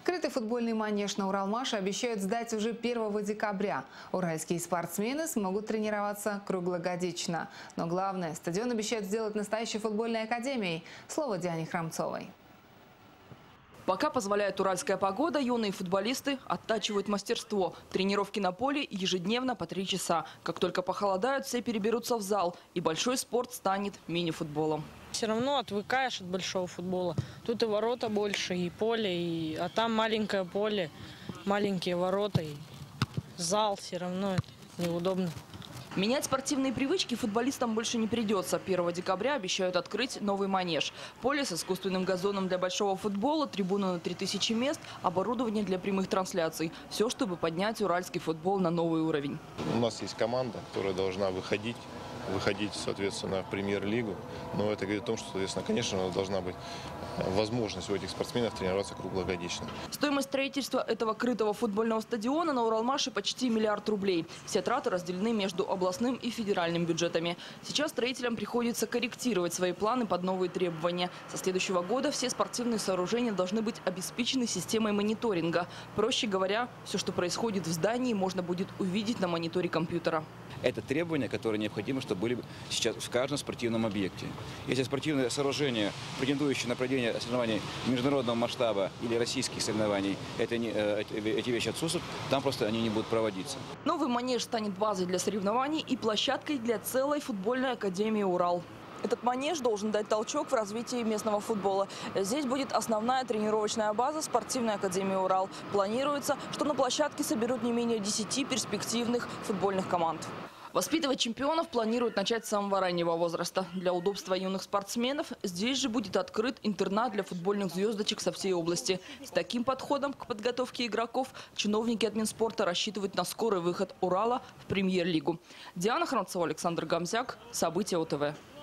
Крытый футбольный манеж на Уралмаше обещают сдать уже 1 декабря. Уральские спортсмены смогут тренироваться круглогодично. Но главное, стадион обещают сделать настоящей футбольной академией. Слово Диане Храмцовой. Пока позволяет уральская погода, юные футболисты оттачивают мастерство. Тренировки на поле ежедневно по 3 часа. Как только похолодают, все переберутся в зал. И большой спорт станет мини-футболом. Все равно отвыкаешь от большого футбола. Тут и ворота больше, и поле, а там маленькое поле, маленькие ворота, и зал все равно неудобно. Менять спортивные привычки футболистам больше не придется. 1 декабря обещают открыть новый манеж. Поле с искусственным газоном для большого футбола, трибуна на 3000 мест, оборудование для прямых трансляций. Все, чтобы поднять уральский футбол на новый уровень. У нас есть команда, которая должна выходить, соответственно, в премьер-лигу. Но это говорит о том, что, соответственно, конечно, должна быть возможность у этих спортсменов тренироваться круглогодично. Стоимость строительства этого крытого футбольного стадиона на Уралмаше почти 1 миллиард рублей. Все траты разделены между областным и федеральным бюджетами. Сейчас строителям приходится корректировать свои планы под новые требования. Со следующего года все спортивные сооружения должны быть обеспечены системой мониторинга. Проще говоря, все, что происходит в здании, можно будет увидеть на мониторе компьютера. Это требования, которые необходимы, чтобы были сейчас в каждом спортивном объекте. Если спортивное сооружение, претендующее на проведение соревнований международного масштаба или российских соревнований, эти вещи отсутствуют, там просто они не будут проводиться. Новый манеж станет базой для соревнований и площадкой для целой футбольной академии «Урал». Этот манеж должен дать толчок в развитии местного футбола. Здесь будет основная тренировочная база спортивной академии «Урал». Планируется, что на площадке соберут не менее 10 перспективных футбольных команд. Воспитывать чемпионов планируют начать с самого раннего возраста. Для удобства юных спортсменов здесь же будет открыт интернат для футбольных звездочек со всей области. С таким подходом к подготовке игроков чиновники от Минспорта рассчитывают на скорый выход Урала в премьер-лигу. Диана Храмцова, Александр Гамзяк. События ОТВ.